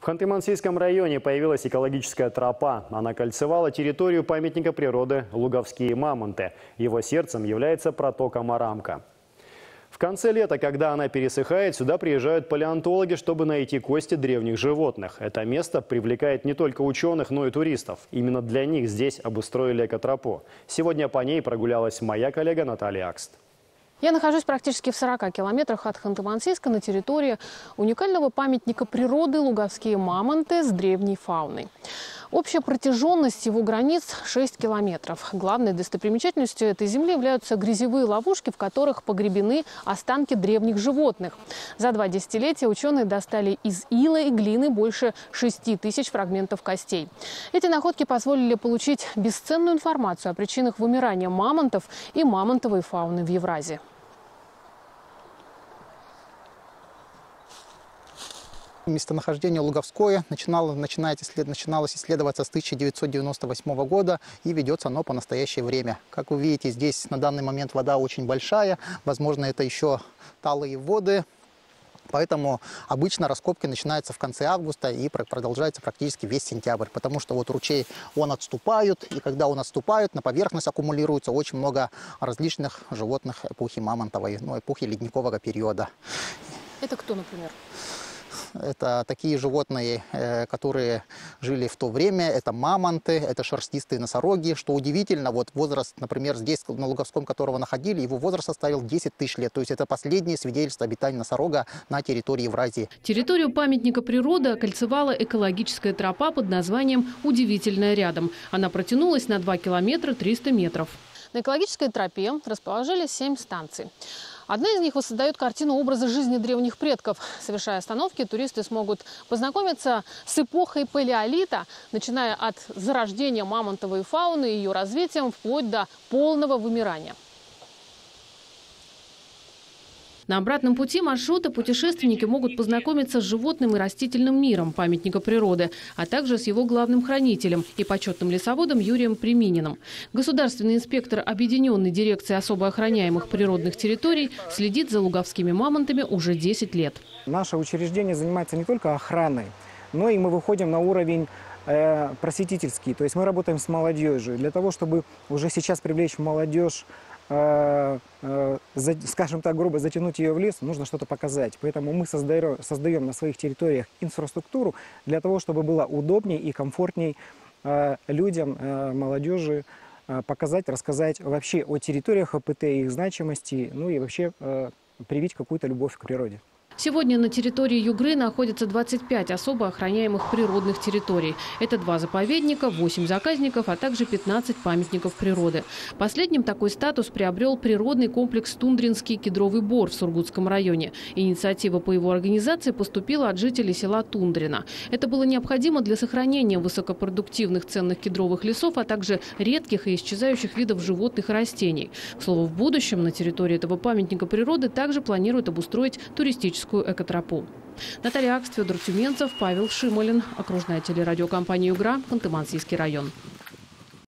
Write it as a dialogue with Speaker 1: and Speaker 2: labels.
Speaker 1: В Ханты-Мансийском районе появилась экологическая тропа. Она кольцевала территорию памятника природы «Луговские мамонты». Его сердцем является протока Марамка. В конце лета, когда она пересыхает, сюда приезжают палеонтологи, чтобы найти кости древних животных. Это место привлекает не только ученых, но и туристов. Именно для них здесь обустроили экотропу. Сегодня по ней прогулялась моя коллега Наталья Акст.
Speaker 2: Я нахожусь практически в 40 километрах от Ханты-Мансийска на территории уникального памятника природы «Луговские мамонты» с древней фауной. Общая протяженность его границ 6 километров. Главной достопримечательностью этой земли являются грязевые ловушки, в которых погребены останки древних животных. За 2 десятилетия ученые достали из ила и глины больше 6000 фрагментов костей. Эти находки позволили получить бесценную информацию о причинах вымирания мамонтов и мамонтовой фауны в Евразии.
Speaker 3: Местонахождение Луговское начиналось исследоваться с 1998 года и ведется оно по настоящее время. Как вы видите, здесь на данный момент вода очень большая, возможно, это еще талые воды. Поэтому обычно раскопки начинаются в конце августа и продолжаются практически весь сентябрь. Потому что вот ручей, он отступает, и когда он отступает, на поверхность аккумулируется очень много различных животных эпохи мамонтовой, эпохи ледникового периода.
Speaker 2: Это кто, например?
Speaker 3: Это такие животные, которые жили в то время. Это мамонты, это шерстистые носороги. Что удивительно, вот возраст, например, здесь, на Луговском, которого находили, его возраст составил 10 тысяч лет. То есть это последнее свидетельство обитания носорога на территории Евразии.
Speaker 2: Территорию памятника природы окольцевала экологическая тропа под названием «Удивительная рядом». Она протянулась на 2 километра 300 метров. На экологической тропе расположились 7 станций. Одна из них воссоздает картину образа жизни древних предков. Совершая остановки, туристы смогут познакомиться с эпохой палеолита, начиная от зарождения мамонтовой фауны и ее развитием вплоть до полного вымирания. На обратном пути маршрута путешественники могут познакомиться с животным и растительным миром памятника природы, а также с его главным хранителем и почетным лесоводом Юрием Примининым. Государственный инспектор Объединенной дирекции особо охраняемых природных территорий следит за луговскими мамонтами уже 10 лет.
Speaker 4: Наше учреждение занимается не только охраной, но и мы выходим на уровень просветительский. То есть мы работаем с молодежью для того, чтобы уже сейчас привлечь молодежь, скажем так грубо, затянуть ее в лес, нужно что-то показать. Поэтому мы создаем на своих территориях инфраструктуру для того, чтобы было удобнее и комфортней людям, молодежи показать, рассказать вообще о территориях ОПТ, их значимости, ну и вообще привить какую-то любовь к природе.
Speaker 2: Сегодня на территории Югры находится 25 особо охраняемых природных территорий. Это 2 заповедника, 8 заказников, а также 15 памятников природы. Последним такой статус приобрел природный комплекс «Тундринский кедровый бор» в Сургутском районе. Инициатива по его организации поступила от жителей села Тундрина. Это было необходимо для сохранения высокопродуктивных ценных кедровых лесов, а также редких и исчезающих видов животных и растений. К слову, в будущем на территории этого памятника природы также планируют обустроить туристическую экотропу. Наталья Акст, Федор Тюменцев, Павел Шимолин. Окружная телерадиокомпания «Югра», Ханты-Мансийский район.